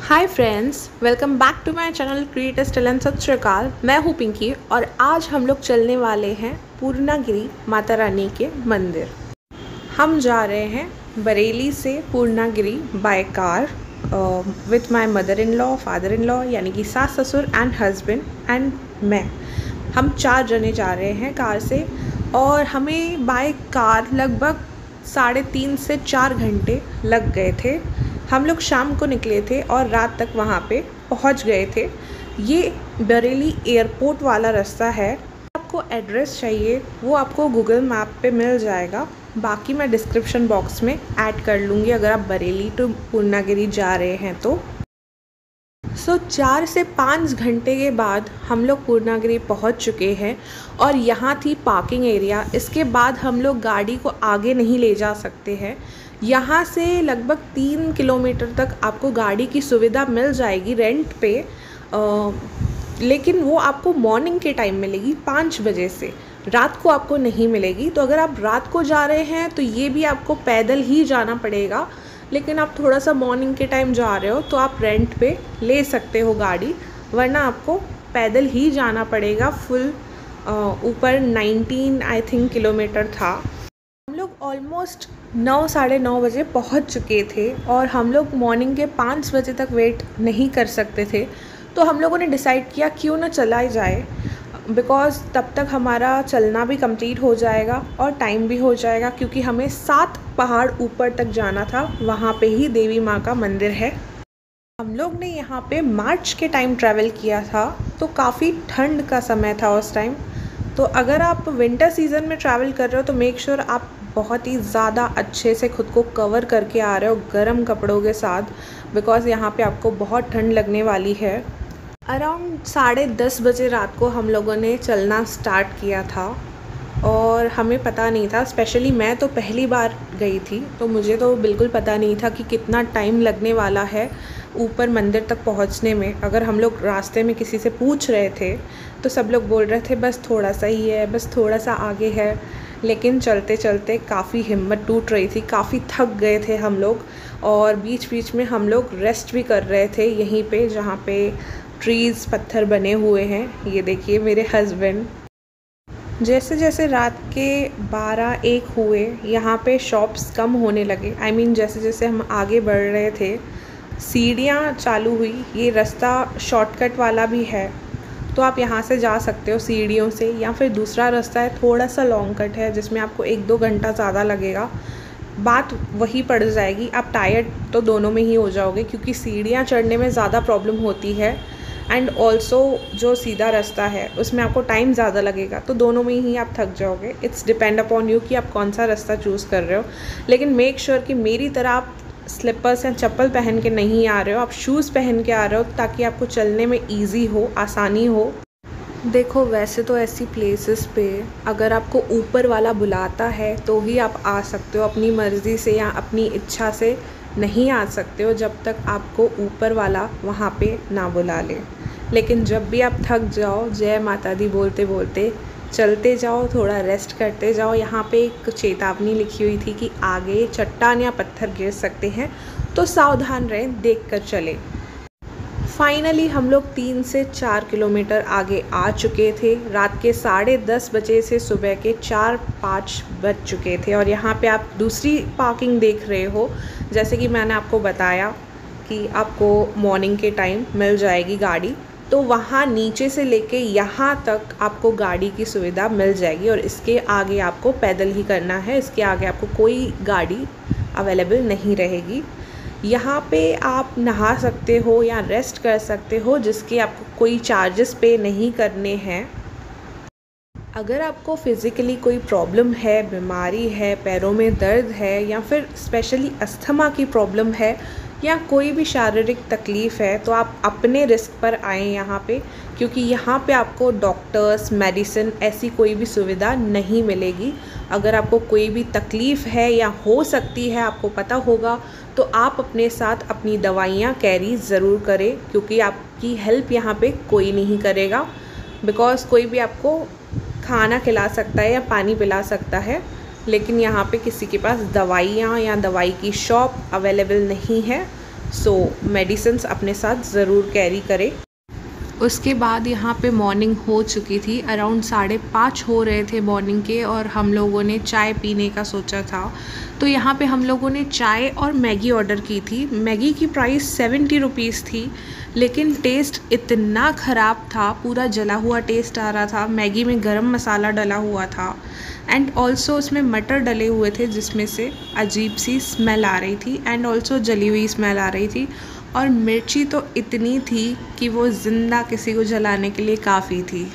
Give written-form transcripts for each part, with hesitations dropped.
Hi friends, welcome back to my channel creator style and सत श्री अकाल। मैं हूँ पिंकी और आज हम लोग चलने वाले हैं पूर्णागिरि माता रानी के मंदिर। हम जा रहे हैं बरेली से Purnagiri by car with my mother in law, father in law यानी कि सास ससुर एंड हस्बैंड एंड मैं। हम 4 जने जा रहे हैं कार से और हमें बाय कार लगभग 3.5 से 4 घंटे लग गए थे। हम लोग शाम को निकले थे और रात तक वहाँ पे पहुँच गए थे। ये बरेली एयरपोर्ट वाला रास्ता है। आपको एड्रेस चाहिए वो आपको गूगल मैप पे मिल जाएगा, बाकी मैं डिस्क्रिप्शन बॉक्स में ऐड कर लूँगी अगर आप बरेली टू पूर्णागिरि जा रहे हैं तो। 4 से 5 घंटे के बाद हम लोग पूर्णागिरि पहुंच चुके हैं और यहाँ थी पार्किंग एरिया। इसके बाद हम लोग गाड़ी को आगे नहीं ले जा सकते हैं। यहाँ से लगभग 3 किलोमीटर तक आपको गाड़ी की सुविधा मिल जाएगी रेंट पे, लेकिन वो आपको मॉर्निंग के टाइम मिलेगी 5 बजे से, रात को आपको नहीं मिलेगी। तो अगर आप रात को जा रहे हैं तो ये भी आपको पैदल ही जाना पड़ेगा, लेकिन आप थोड़ा सा मॉर्निंग के टाइम जा रहे हो तो आप रेंट पे ले सकते हो गाड़ी, वरना आपको पैदल ही जाना पड़ेगा। फुल ऊपर 19 आई थिंक किलोमीटर था। हम लोग ऑलमोस्ट 9 साढ़े 9 बजे पहुंच चुके थे और हम लोग मॉर्निंग के 5 बजे तक वेट नहीं कर सकते थे। तो हम लोगों ने डिसाइड किया क्यों ना चला ही जाए, बिकॉज़ तब तक हमारा चलना भी कंप्लीट हो जाएगा और टाइम भी हो जाएगा, क्योंकि हमें 7 पहाड़ ऊपर तक जाना था। वहाँ पे ही देवी माँ का मंदिर है। हम लोग ने यहाँ पे मार्च के टाइम ट्रैवल किया था तो काफ़ी ठंड का समय था उस टाइम। तो अगर आप विंटर सीज़न में ट्रैवल कर रहे हो तो मेक श्योर आप बहुत ही ज़्यादा अच्छे से खुद को कवर करके आ रहे हो गर्म कपड़ों के साथ, बिकॉज़ यहाँ पे आपको बहुत ठंड लगने वाली है। अराउंड 10:30 बजे रात को हम लोगों ने चलना स्टार्ट किया था और हमें पता नहीं था, स्पेशली मैं तो पहली बार गई थी तो मुझे तो बिल्कुल पता नहीं था कि कितना टाइम लगने वाला है ऊपर मंदिर तक पहुंचने में। अगर हम लोग रास्ते में किसी से पूछ रहे थे तो सब लोग बोल रहे थे बस थोड़ा सा ही है, बस थोड़ा सा आगे है। लेकिन चलते चलते काफ़ी हिम्मत टूट रही थी, काफ़ी थक गए थे हम लोग और बीच बीच में हम लोग रेस्ट भी कर रहे थे यहीं पे जहाँ पे ट्रीज़ पत्थर बने हुए हैं। ये देखिए मेरे हस्बैंड। जैसे जैसे रात के 12-1 हुए यहाँ पे शॉप्स कम होने लगे। जैसे जैसे हम आगे बढ़ रहे थे सीढ़ियाँ चालू हुई। ये रास्ता शॉर्टकट वाला भी है तो आप यहाँ से जा सकते हो सीढ़ियों से, या फिर दूसरा रास्ता है थोड़ा सा लॉन्ग कट है जिसमें आपको 1-2 घंटा ज़्यादा लगेगा। बात वही पड़ जाएगी, आप टायर्ड तो दोनों में ही हो जाओगे क्योंकि सीढ़ियाँ चढ़ने में ज़्यादा प्रॉब्लम होती है एंड ऑल्सो जो सीधा रास्ता है उसमें आपको टाइम ज़्यादा लगेगा, तो दोनों में ही आप थक जाओगे। इट्स डिपेंड अपॉन यू कि आप कौन सा रास्ता चूज़ कर रहे हो। लेकिन मेक श्योर कि मेरी तरह आप स्लीपर्स या चप्पल पहन के नहीं आ रहे हो, आप शूज़ पहन के आ रहे हो ताकि आपको चलने में ईजी हो, आसानी हो। देखो वैसे तो ऐसी प्लेसेस पे अगर आपको ऊपर वाला बुलाता है तो ही आप आ सकते हो, अपनी मर्ज़ी से या अपनी इच्छा से नहीं आ सकते हो जब तक आपको ऊपर वाला वहाँ पे ना बुला ले। लेकिन जब भी आप थक जाओ जय माता दी बोलते बोलते चलते जाओ, थोड़ा रेस्ट करते जाओ। यहाँ पे एक चेतावनी लिखी हुई थी कि आगे चट्टान या पत्थर गिर सकते हैं तो सावधान रहें, देख कर चलें। फाइनली हम लोग 3 से 4 किलोमीटर आगे आ चुके थे। रात के 10:30 बजे से सुबह के 4-5 बज चुके थे और यहाँ पे आप दूसरी पार्किंग देख रहे हो। जैसे कि मैंने आपको बताया कि आपको मॉर्निंग के टाइम मिल जाएगी गाड़ी, तो वहाँ नीचे से लेके यहाँ तक आपको गाड़ी की सुविधा मिल जाएगी और इसके आगे आपको पैदल ही करना है। इसके आगे आपको कोई गाड़ी अवेलेबल नहीं रहेगी। यहाँ पे आप नहा सकते हो या रेस्ट कर सकते हो, जिसके आपको कोई चार्जेस पे नहीं करने हैं। अगर आपको फ़िज़िकली कोई प्रॉब्लम है, बीमारी है, पैरों में दर्द है या फिर स्पेशली अस्थमा की प्रॉब्लम है या कोई भी शारीरिक तकलीफ़ है तो आप अपने रिस्क पर आएँ यहाँ पे, क्योंकि यहाँ पे आपको डॉक्टर्स, मेडिसिन ऐसी कोई भी सुविधा नहीं मिलेगी। अगर आपको कोई भी तकलीफ़ है या हो सकती है आपको पता होगा तो आप अपने साथ अपनी दवाइयाँ कैरी ज़रूर करें, क्योंकि आपकी हेल्प यहाँ पे कोई नहीं करेगा। बिकॉज़ कोई भी आपको खाना खिला सकता है या पानी पिला सकता है, लेकिन यहाँ पे किसी के पास दवाइयाँ या दवाई की शॉप अवेलेबल नहीं है। सो मेडिसिन्स अपने साथ ज़रूर कैरी करें। उसके बाद यहाँ पे मॉर्निंग हो चुकी थी, अराउंड 5:30 हो रहे थे मॉर्निंग के, और हम लोगों ने चाय पीने का सोचा था। तो यहाँ पे हम लोगों ने चाय और मैगी ऑर्डर की थी। मैगी की प्राइस 70 रुपीज़ थी, लेकिन टेस्ट इतना ख़राब था, पूरा जला हुआ टेस्ट आ रहा था। मैगी में गरम मसाला डला हुआ था एंड ऑल्सो उसमें मटर डले हुए थे, जिसमें से अजीब सी स्मेल आ रही थी एंड ऑल्सो जली हुई स्मेल आ रही थी। और मिर्ची तो इतनी थी कि वो ज़िंदा किसी को जलाने के लिए काफ़ी थी।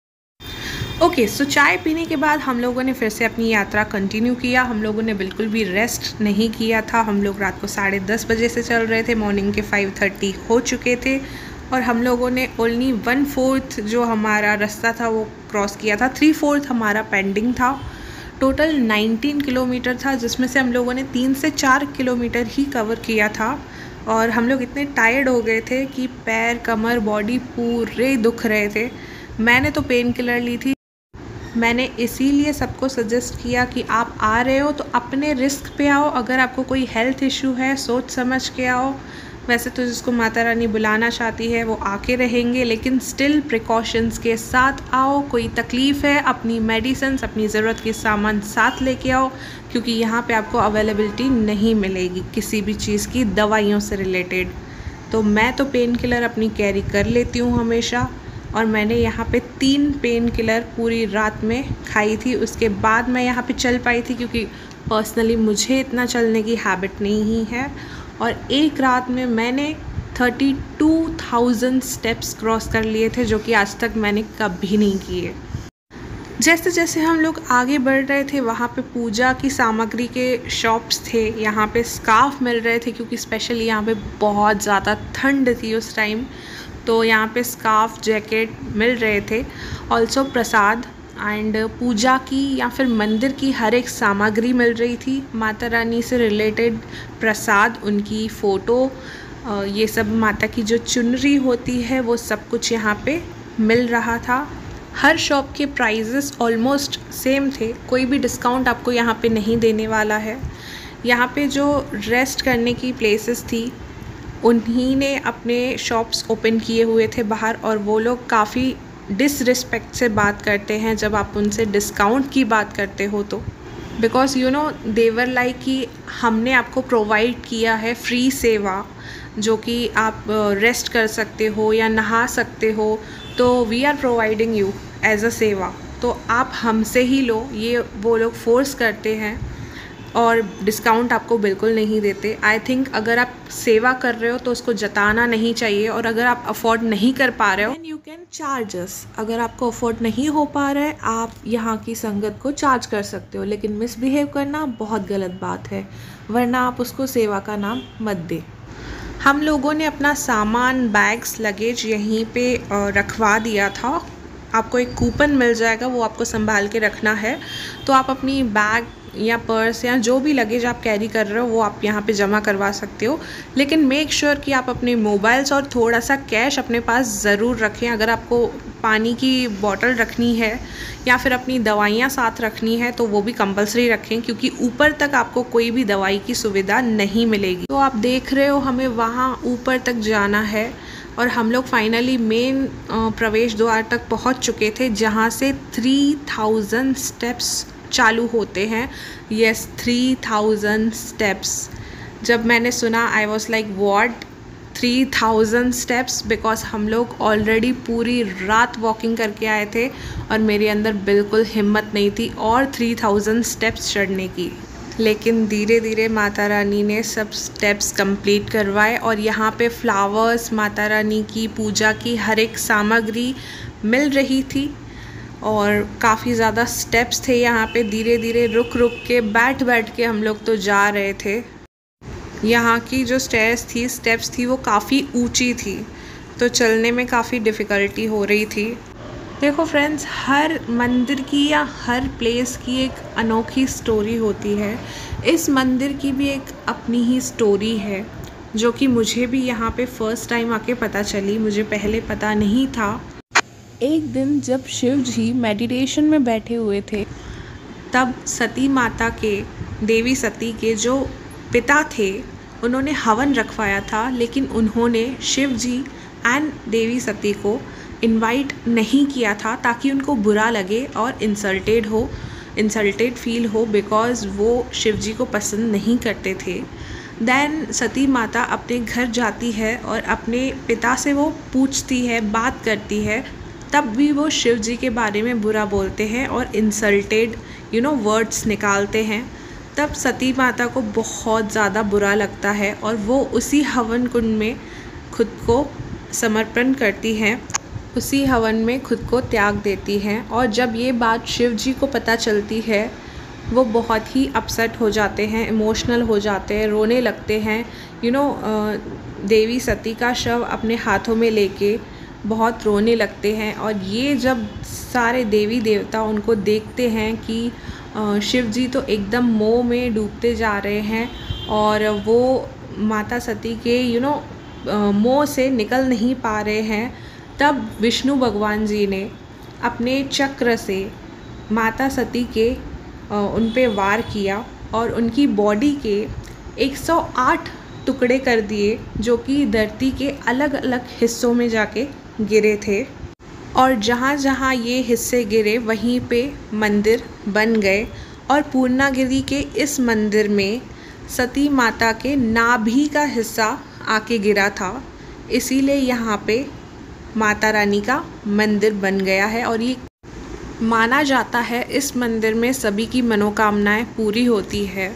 ओके, सो चाय पीने के बाद हम लोगों ने फिर से अपनी यात्रा कंटिन्यू किया। हम लोगों ने बिल्कुल भी रेस्ट नहीं किया था। हम लोग रात को 10:30 बजे से चल रहे थे, मॉर्निंग के 5:30 हो चुके थे, और हम लोगों ने ओनली 1/4 जो हमारा रास्ता था वो क्रॉस किया था। 3/4 हमारा पेंडिंग था। टोटल 19 किलोमीटर था, जिसमें से हम लोगों ने 3 से 4 किलोमीटर ही कवर किया था। और हम लोग इतने टायर्ड हो गए थे कि पैर, कमर, बॉडी पूरे दुख रहे थे। मैंने तो पेन किलर ली थी। मैंने इसीलिए सबको सजेस्ट किया कि आप आ रहे हो तो अपने रिस्क पे आओ। अगर आपको कोई हेल्थ इशू है सोच समझ के आओ। वैसे तो जिसको माता रानी बुलाना चाहती है वो आके रहेंगे, लेकिन स्टिल प्रिकॉशंस के साथ आओ। कोई तकलीफ़ है, अपनी मेडिसिन्स, अपनी ज़रूरत के सामान साथ लेके आओ, क्योंकि यहाँ पे आपको अवेलेबिलिटी नहीं मिलेगी किसी भी चीज़ की दवाइयों से रिलेटेड। तो मैं तो पेन किलर अपनी कैरी कर लेती हूँ हमेशा, और मैंने यहाँ पे 3 पेन किलर पूरी रात में खाई थी। उसके बाद मैं यहाँ पे चल पाई थी, क्योंकि पर्सनली मुझे इतना चलने की हैबिट नहीं है। और एक रात में मैंने 32,000 स्टेप्स क्रॉस कर लिए थे, जो कि आज तक मैंने कभी नहीं किए। जैसे जैसे हम लोग आगे बढ़ रहे थे, वहाँ पे पूजा की सामग्री के शॉप्स थे। यहाँ पे स्कार्फ मिल रहे थे, क्योंकि स्पेशली यहाँ पे बहुत ज़्यादा ठंड थी उस टाइम, तो यहाँ पे स्कार्फ, जैकेट मिल रहे थे। ऑल्सो प्रसाद एंड पूजा की या फिर मंदिर की हर एक सामग्री मिल रही थी। माता रानी से रिलेटेड प्रसाद, उनकी फ़ोटो, ये सब, माता की जो चुनरी होती है, वो सब कुछ यहाँ पे मिल रहा था। हर शॉप के प्राइजेस ऑलमोस्ट सेम थे, कोई भी डिस्काउंट आपको यहाँ पे नहीं देने वाला है। यहाँ पे जो रेस्ट करने की प्लेसेस थी, उन्हीं ने अपने शॉप्स ओपन किए हुए थे बाहर, और वो लोग काफ़ी डिसरिस्पेक्ट से बात करते हैं जब आप उनसे डिस्काउंट की बात करते हो तो। Because you know there like कि हमने आपको प्रोवाइड किया है फ्री सेवा, जो कि आप रेस्ट कर सकते हो या नहा सकते हो, तो we are providing you as a सेवा, तो आप हमसे ही लो। ये वो लोग फोर्स करते हैं और डिस्काउंट आपको बिल्कुल नहीं देते। आई थिंक अगर आप सेवा कर रहे हो तो उसको जताना नहीं चाहिए, और अगर आप अफोर्ड नहीं कर पा रहे हो then you can charge us. अगर आपको अफोर्ड नहीं हो पा रहा है, आप यहाँ की संगत को चार्ज कर सकते हो, लेकिन मिसबिहेव करना बहुत गलत बात है, वरना आप उसको सेवा का नाम मत दें। हम लोगों ने अपना सामान, बैग्स, लगेज यहीं पे रखवा दिया था। आपको एक कूपन मिल जाएगा, वो आपको संभाल के रखना है। तो आप अपनी बैग या पर्स या जो भी लगेज आप कैरी कर रहे हो वो आप यहाँ पे जमा करवा सकते हो, लेकिन मेक श्योर कि आप अपने मोबाइल्स और थोड़ा सा कैश अपने पास ज़रूर रखें। अगर आपको पानी की बॉटल रखनी है या फिर अपनी दवाइयाँ साथ रखनी है तो वो भी कंपलसरी रखें, क्योंकि ऊपर तक आपको कोई भी दवाई की सुविधा नहीं मिलेगी। तो आप देख रहे हो हमें वहाँ ऊपर तक जाना है, और हम लोग फाइनली मेन प्रवेश द्वार तक पहुँच चुके थे, जहाँ से 3000 स्टेप्स चालू होते हैं। Yes, 3000 steps. जब मैंने सुना I was like what, 3000 steps, because हम लोग ऑलरेडी पूरी रात वॉकिंग करके आए थे और मेरे अंदर बिल्कुल हिम्मत नहीं थी और 3000 स्टेप्स चढ़ने की। लेकिन धीरे धीरे माता रानी ने सब स्टेप्स कंप्लीट करवाए, और यहाँ पे फ्लावर्स, माता रानी की पूजा की हर एक सामग्री मिल रही थी, और काफ़ी ज़्यादा स्टेप्स थे यहाँ पे। धीरे धीरे रुक रुक के, बैठ बैठ के हम लोग तो जा रहे थे। यहाँ की जो स्टेप्स थी वो काफ़ी ऊंची थी, तो चलने में काफ़ी डिफ़िकल्टी हो रही थी। देखो फ्रेंड्स, हर मंदिर की या हर प्लेस की एक अनोखी स्टोरी होती है। इस मंदिर की भी एक अपनी ही स्टोरी है, जो कि मुझे भी यहाँ पे फ़र्स्ट टाइम आके पता चली, मुझे पहले पता नहीं था। एक दिन जब शिव जी मेडिटेशन में बैठे हुए थे, तब सती माता के, देवी सती के जो पिता थे, उन्होंने हवन रखवाया था, लेकिन उन्होंने शिव जी एंड देवी सती को इनवाइट नहीं किया था ताकि उनको बुरा लगे और इंसल्टेड फील हो, बिकॉज़ वो शिव जी को पसंद नहीं करते थे। देन सती माता अपने घर जाती है और अपने पिता से वो पूछती है, बात करती है, तब भी वो शिव जी के बारे में बुरा बोलते हैं और इंसल्टेड वर्ड्स निकालते हैं। तब सती माता को बहुत ज़्यादा बुरा लगता है और वो उसी हवन कुंड में खुद को समर्पण करती हैं, उसी हवन में खुद को त्याग देती हैं। और जब ये बात शिव जी को पता चलती है, वो बहुत ही अपसेट हो जाते हैं, इमोशनल हो जाते हैं, रोने लगते हैं। देवी सती का शव अपने हाथों में लेके बहुत रोने लगते हैं। और ये जब सारे देवी देवता उनको देखते हैं कि शिव जी तो एकदम मोह में डूबते जा रहे हैं और वो माता सती के मोह से निकल नहीं पा रहे हैं, तब विष्णु भगवान जी ने अपने चक्र से माता सती के उन पे वार किया और उनकी बॉडी के 108 टुकड़े कर दिए, जो कि धरती के अलग अलग हिस्सों में जाके गिरे थे। और जहाँ जहाँ ये हिस्से गिरे वहीं पे मंदिर बन गए। और पूर्णागिरि के इस मंदिर में सती माता के नाभि का हिस्सा आके गिरा था, इसीलिए यहाँ पे माता रानी का मंदिर बन गया है। और ये माना जाता है इस मंदिर में सभी की मनोकामनाएं पूरी होती है।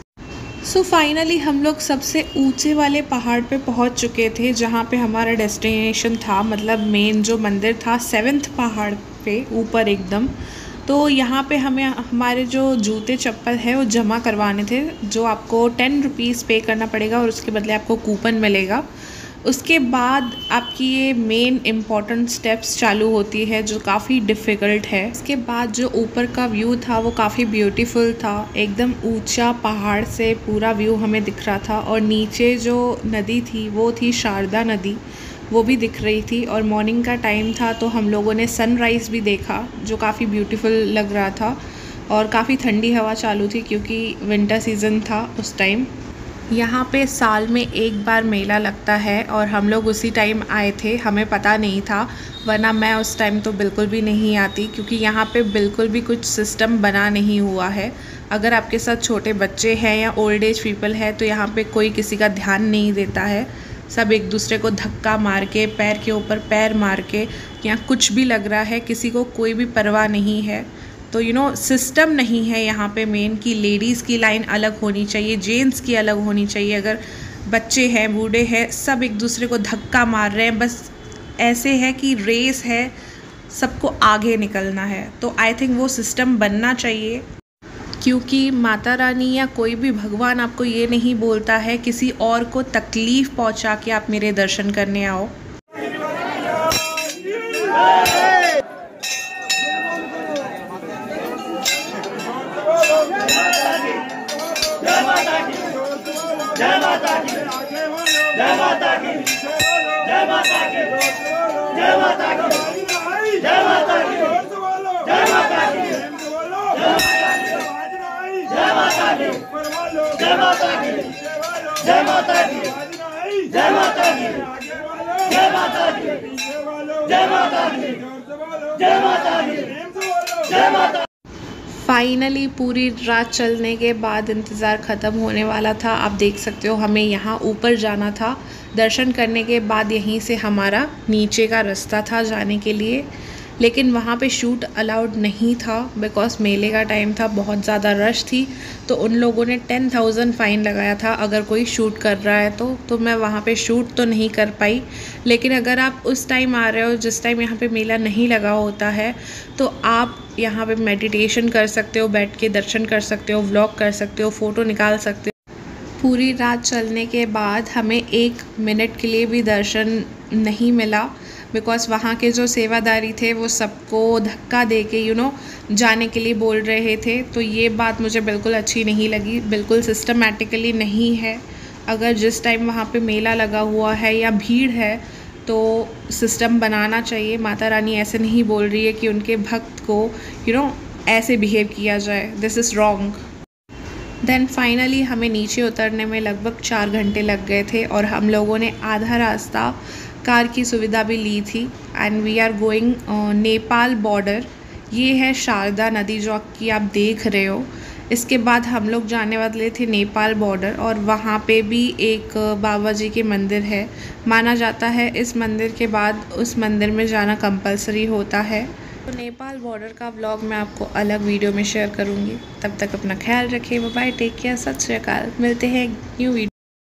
सो फाइनली हम लोग सबसे ऊंचे वाले पहाड़ पे पहुंच चुके थे, जहाँ पे हमारा डेस्टिनेशन था, मतलब मेन जो मंदिर था 7th पहाड़ पे ऊपर एकदम। तो यहाँ पे हमें हमारे जो जूते चप्पल है वो जमा करवाने थे, जो आपको 10 रुपीज़ पे करना पड़ेगा और उसके बदले आपको कूपन मिलेगा। उसके बाद आपकी ये मेन इम्पॉर्टेंट स्टेप्स चालू होती है, जो काफ़ी डिफ़िकल्ट है। उसके बाद जो ऊपर का व्यू था वो काफ़ी ब्यूटीफुल था, एकदम ऊंचा पहाड़ से पूरा व्यू हमें दिख रहा था। और नीचे जो नदी थी वो थी शारदा नदी, वो भी दिख रही थी। और मॉर्निंग का टाइम था तो हम लोगों ने सनराइज़ भी देखा, जो काफ़ी ब्यूटीफुल लग रहा था। और काफ़ी ठंडी हवा चालू थी क्योंकि विंटर सीज़न था उस टाइम। यहाँ पे साल में एक बार मेला लगता है और हम लोग उसी टाइम आए थे, हमें पता नहीं था, वरना मैं उस टाइम तो बिल्कुल भी नहीं आती, क्योंकि यहाँ पे बिल्कुल भी कुछ सिस्टम बना नहीं हुआ है। अगर आपके साथ छोटे बच्चे हैं या ओल्ड एज पीपल है तो यहाँ पे कोई किसी का ध्यान नहीं देता है। सब एक दूसरे को धक्का मार के, पैर के ऊपर पैर मार के, या कुछ भी लग रहा है, किसी को कोई भी परवाह नहीं है। तो सिस्टम नहीं है यहाँ पे मेन कि लेडीज़ की लाइन अलग होनी चाहिए, जेंट्स की अलग होनी चाहिए। अगर बच्चे हैं, बूढ़े हैं, सब एक दूसरे को धक्का मार रहे हैं, बस ऐसे है कि रेस है, सबको आगे निकलना है। तो आई थिंक वो सिस्टम बनना चाहिए, क्योंकि माता रानी या कोई भी भगवान आपको ये नहीं बोलता है किसी और को तकलीफ़ पहुँचा के आप मेरे दर्शन करने आओ। जय माता की, जय माता की, जय माता की, जय माता की, जय माता की, जय माता की, जय माता की, जय माता की, जय माता की, जय माता की, जय माता की, जय माता की, जय माता की, जय माता की, जय माता। फाइनली पूरी रात चलने के बाद इंतज़ार ख़त्म होने वाला था। आप देख सकते हो हमें यहाँ ऊपर जाना था। दर्शन करने के बाद यहीं से हमारा नीचे का रास्ता था जाने के लिए, लेकिन वहाँ पे शूट अलाउड नहीं था बिकॉज मेले का टाइम था, बहुत ज़्यादा रश थी। तो उन लोगों ने 10,000 फ़ाइन लगाया था अगर कोई शूट कर रहा है तो मैं वहाँ पे शूट तो नहीं कर पाई। लेकिन अगर आप उस टाइम आ रहे हो जिस टाइम यहाँ पे मेला नहीं लगा होता है, तो आप यहाँ पे मेडिटेशन कर सकते हो, बैठ के दर्शन कर सकते हो, व्लॉग कर सकते हो, फ़ोटो निकाल सकते हो। पूरी रात चलने के बाद हमें 1 मिनट के लिए भी दर्शन नहीं मिला बिकॉज़ वहाँ के जो सेवादारी थे वो सबको धक्का दे के जाने के लिए बोल रहे थे। तो ये बात मुझे बिल्कुल अच्छी नहीं लगी, बिल्कुल सिस्टमेटिकली नहीं है। अगर जिस टाइम वहाँ पे मेला लगा हुआ है या भीड़ है तो सिस्टम बनाना चाहिए। माता रानी ऐसे नहीं बोल रही है कि उनके भक्त को ऐसे बिहेव किया जाए, this is wrong. Then finally हमें नीचे उतरने में लगभग 4 घंटे लग गए थे और हम लोगों ने आधा रास्ता कार की सुविधा भी ली थी। And we are going Nepal border. ये है शारदा नदी जो कि आप देख रहे हो। इसके बाद हम लोग जाने वाले थे नेपाल बॉर्डर और वहाँ पे भी एक बाबा जी के मंदिर है। माना जाता है इस मंदिर के बाद उस मंदिर में जाना कंपलसरी होता है। तो नेपाल बॉर्डर का व्लॉग मैं आपको अलग वीडियो में शेयर करूँगी। तब तक अपना ख्याल रखिए। बाय बाय, टेक केयर, सत श्री अकाल। मिलते हैं न्यू वीडियो।